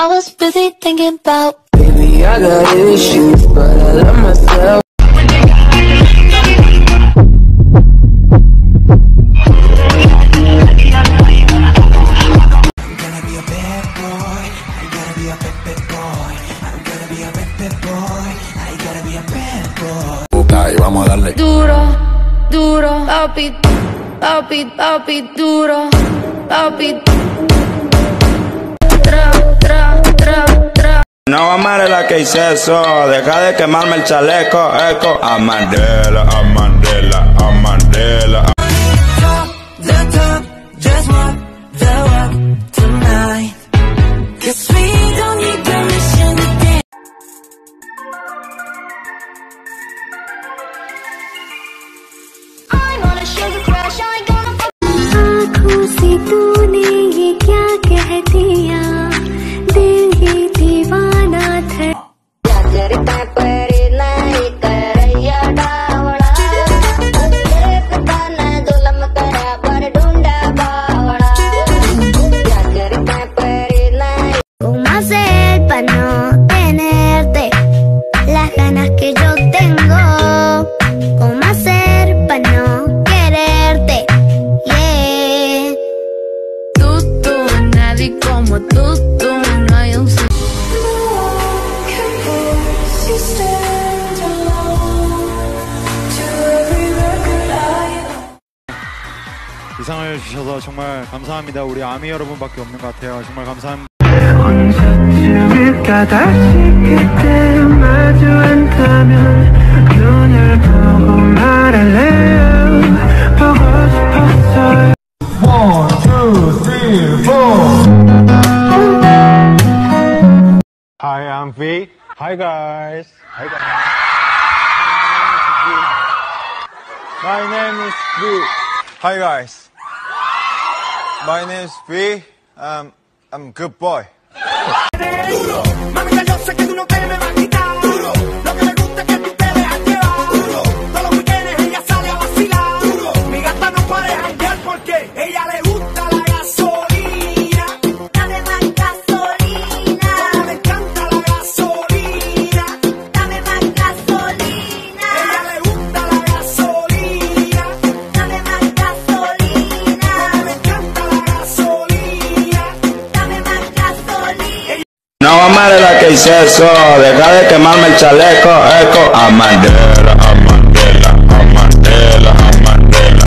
I was busy thinking about. Baby, I got issues, but I love myself. I'm gonna be a bad boy. I gotta be a bad boy. I'm gonna be a bad boy. I gotta be a bad boy. Y vamos a darle Duro, duro, papi, papi, papi, duro, papi. Tra, tra, tra, tra. No amaré la que hice eso, deja de quemarme el chaleco, eco. A Mandela, a Mandela, a Mandela. The top, just walk the walk tonight. 'Cause we don't need permission to dance. I'm on a sugar crash, I ain't gonna fuck. आँखों से तूने ये क्या कह दिया, दिल ये दीवाना था। क्या करता पर नहीं करैया डावड़ा, तेरे पिता ने जुल्म करा पर ढूंढा बावड़ा। क्या करता पर नहीं। ¿Cómo hacer para no tenerte las ganas que yo tengo? ¿Cómo hacer para no quererte? Yeah. Tú, nadie como tú, no hay un 이상을 주셔서 정말 감사합니다. 우리 아미 여러분밖에 없는 것 같아요. 정말 감사합니다. 언제쯤일까 다시 그때 마주 앉다면 눈을 보고 말할래요. 보고 싶었어요. 1, 2, 3, 4. Hi, I'm V. Hi guys. Hi guys. My name is V. Hi guys. My name is V. I'm good boy. Mami, yo sé que tú no te me vas a quitar. Lo que me gusta es que tú te dejas llevar. Todos los weekends ella sale a vacilar. Mi gata no puede janguear porque ella le gusta la gasolina. Dame más gasolina, Me encanta la gasolina. dame más gasolina, Ella le gusta la gasolina. dame más gasolina, Me encanta la gasolina. dame más gasolina. No amaré la que hice eso, deja de quemarme el chaleco, eco. A Mandela, a Mandela, a Mandela, a Mandela.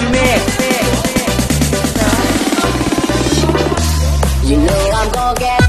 You know I'm gonna get.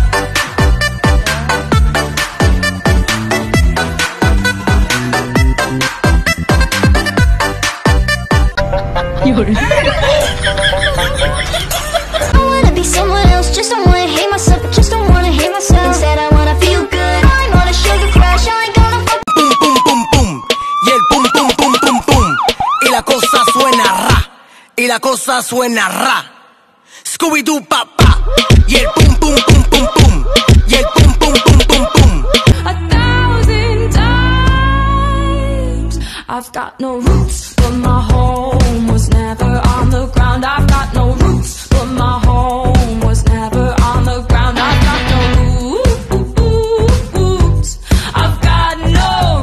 I wanna be someone else, just don't wanna hate myself, just don't wanna hate myself. Instead I wanna feel good. I'm on a sugar crash, I ain't gonna fuck. Pum, pum, pum, pum. Y el pum, pum, pum, pum, pum. Y la cosa suena ra. Y la cosa suena ra. Scooby-Doo, papá. Y el pum, pum, pum, pum, pum. Y el pum, pum, pum, pum, pum. 1,000 times. I've got no roots, but my home was never on the ground. I've got no roots, but my home was never on the ground. I've got no roots. I've got no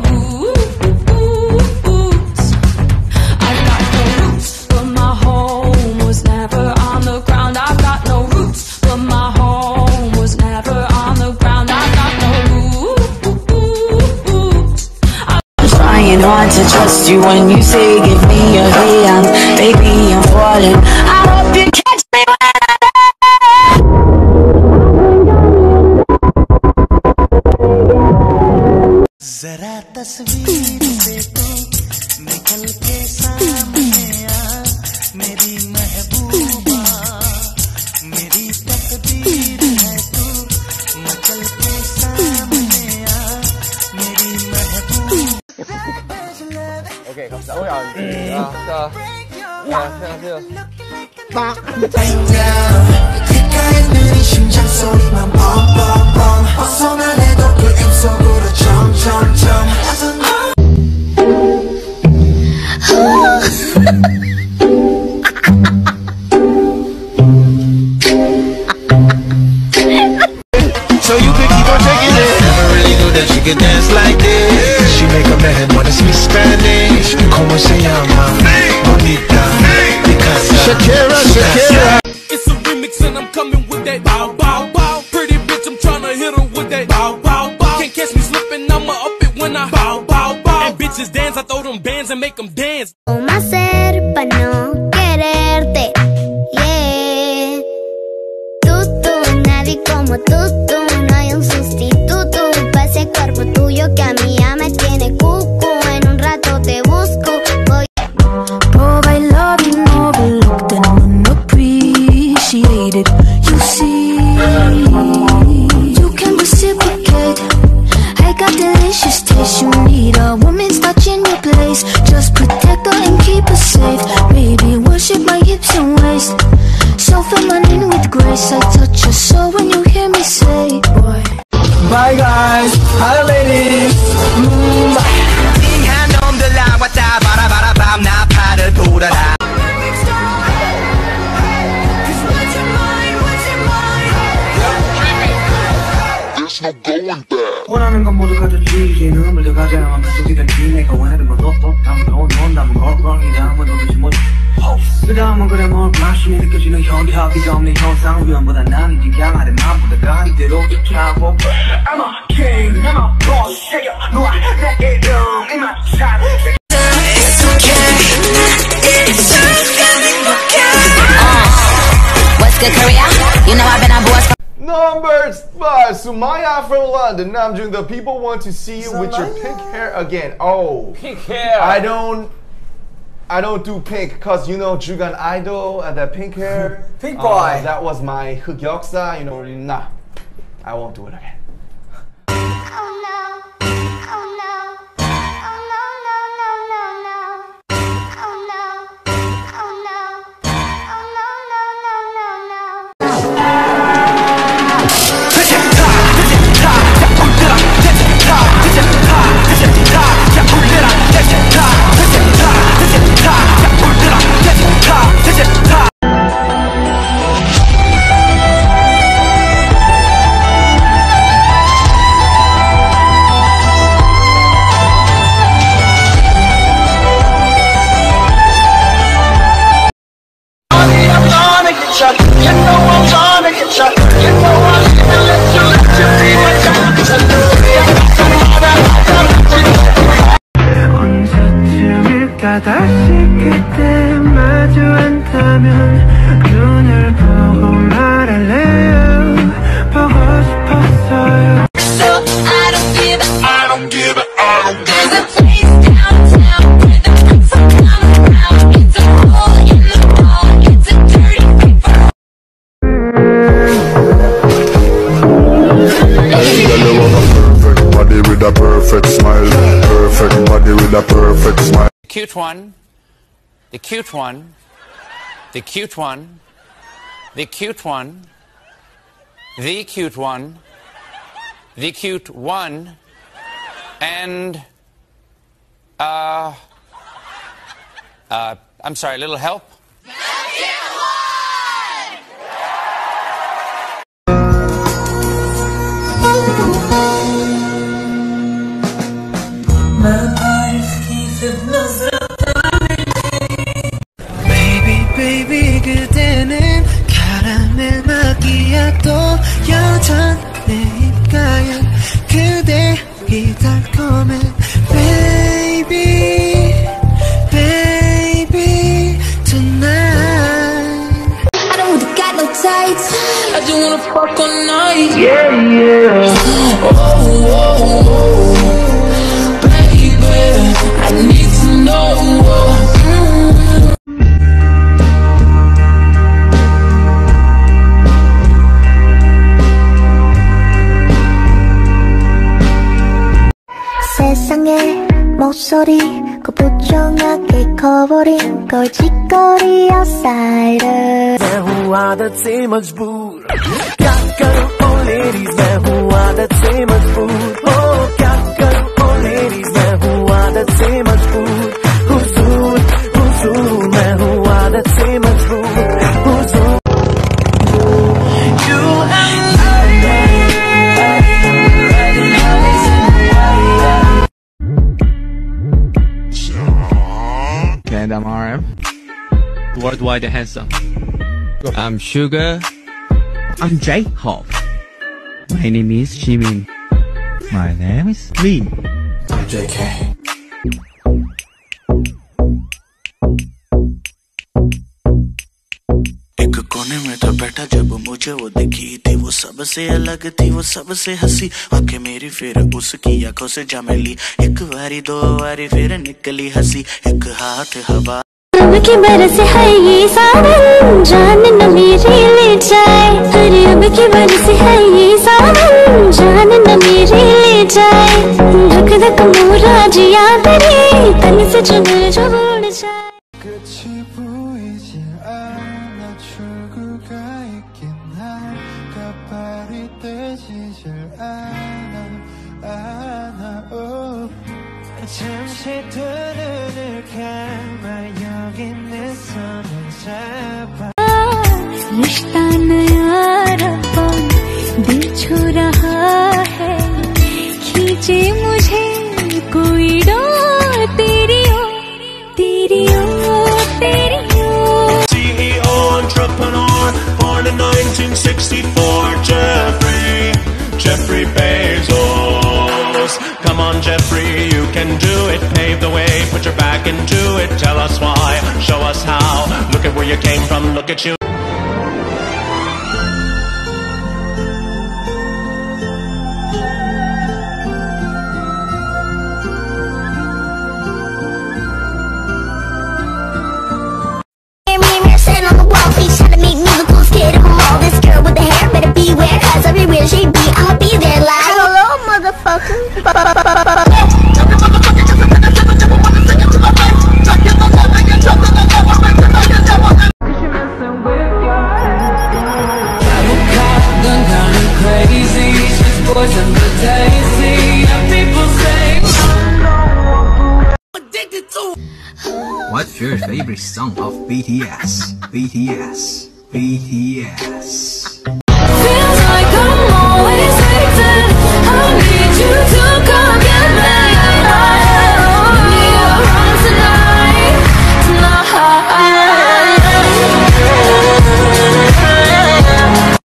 roots. I've got no roots, but my home was never on the ground. I've got no roots, but my home was never on the ground. I've got no roots. I'm trying hard to trust you when you say give me a hand. Baby, I'm falling. I hope you catch me when I जरा तस्वीर से तो निकल के सामने आ मेरी महबूबा मेरी तकदीर है तू मचल के सामने आ मेरी महबूबा 오케이, 갑시다. 자, 안녕하세요. 귓가에 눈이 심장 소리만 뻥뻥뻥 벗어나래도 그 입속으로 점점점 make it dance like this. She make a man wanna speak Spanish. Como se llama? Bonita. Shakira, Shakira. It's a remix and I'm coming with that bow, bow, bow. Pretty bitch, I'm tryna hit her with that bow, bow, bow. Can't catch me slipping, I'ma up it when I bow, bow, bow. And bitches dance, I throw them bands and make them dance. ¿Cómo hacer pa' no quererte? Yeah. Nadie como tú, no hay un sustituto pa' ese cuerpo tuyo que a mí ya me tiene cucu. En un rato te busco, voy. Provide love and overlooked and unappreciated. You see, you can reciprocate. I got delicious taste. You need a woman's touch in your place. Just protect her and keep her safe. Baby, worship my hips and waist. So feminine with grace. I touch your soul when you hear me say, boy. Bye guys, hi ladies. 이한 놈들 나왔다 바라바라밤 나팔을 돌아라. There's no going back. 원하는 건 모두 가졌지. 이제는 물들 가져야만 계속이던 내가 원하는 건 너도 다음은 넌 남은 걸 이다음은 너도 못. 그 다음은 그래 뭘 마심이 느껴지는 현기하기 전에 현상 위험보다 난 이제 강하대 마음보다 이대로 쫓아오고. I'm a king, I'm a boss. 해요 너와 내 이름 이만 잘. It's okay, it's okay. What's good, Korea? You know I've been on board. Number 5, Sumaya from London. Namjoon, the people want to see you with your pink hair again. Oh, Pink hair. I don't do pink because you know Jugan Idol and that pink hair. Pink boy. That was my 흑역사. You know, nah, I won't do it again. Oh no, oh no, oh no, no, no, no, no. Oh no, oh no, oh no, no, no, no, no. 언제쯤일까 다시 그때 마주 앉다면 눈을 보고 말할래요. 보고 싶었어요. So I don't give it, I don't give it, I don't give it. There's a place downtown where the freaks are coming around. It's a hole in the wall, it's a dirty paper. Perfect body with a perfect smile. Perfect body with a perfect smile. The cute one. The cute one. The cute one. The cute one. The cute one. The cute one. And I'm sorry, a little help? Baby 그대는 카라멜 마키아토 여전 내 입가에 그대 이 달콤해 Baby tonight I don't really got no tights. I just wanna fuck all night. Yeah Baby, I need to know. 세상의 목소리 그 부정하게 커버린 걸짓거리야 사이드 아다치 मजबूर क्या करूं ओ ladies मैं हूँ आदत से मजबूर ओ क्या करूं ओ ladies मैं हूँ आदत से मजबूर हुजूर हुजूर मैं हूँ आदत से मजबूर हुजूर You and I worldwide handsome. I'm Sugar. I'm J-Hope. My name is Jimin. My name is Min. I'm JK. एक कोने में था बैठा जब मुझे वो दिखी थी, वो सबसे अलग थी, वो सबसे हंसी। आंखें मेरी फिर उसकी आंखों से जा मिली, एक बारी दो बारी फिर निकली हंसी, एक हाथ हवा। अब की बरस है ये सावन, जान न मेरी ले जाए। अरे अब की बरस है ये सावन, जान न मेरी ले जाए। धक धक मोरा जिया तेरे तन से चुनर जो उड़ जाए। 끝이 보이지 않아 출구가 있긴 할까 발이 떼지질 않아 oh. 잠시 두 눈을 감아 여기 내 손을 잡아 रिश्ता नया रब्बा दिल छू रहा है, खींचे मुझे कोई डोर तेरी ओ तेरी ओ तेरी ओ। CEO entrepreneur born in 1964, Jeffrey Bezos. Come on Jeffrey, you can do it, pave the way, put your back into it, tell us why, show us how, look at where you came from, look at you. Sitting on the wall, please try to make me the coolest kid of them all. This girl with the hair better beware, cause everywhere she be, I'll be there like hello, motherfucker. What's your favorite song of BTS? BTS.